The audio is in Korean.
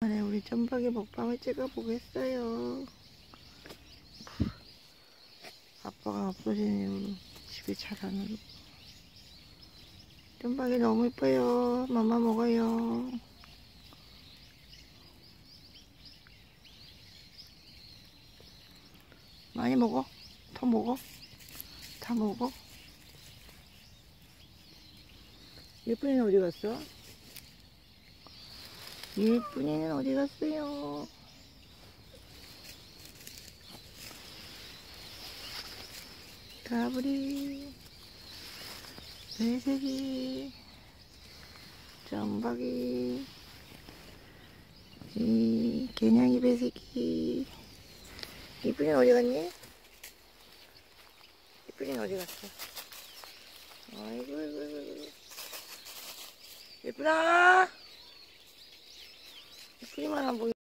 네, 우리 점박이 먹방을 찍어보겠어요. 아빠가 없어진 이후로 집이 잘 안 오고. 점박이 너무 예뻐요. 맘마 먹어요. 많이 먹어. 더 먹어. 다 먹어. 예쁜이는 어디 갔어? 예쁜이는 어디 갔어요? 가브리, 배색이, 점박이, 이 개냥이 배색이. 예쁜이는 어디 갔니? 예쁜이는 어디 갔어? 아이고, 아이고, 아이고. 예쁜아! 예쁜이만 안 보여.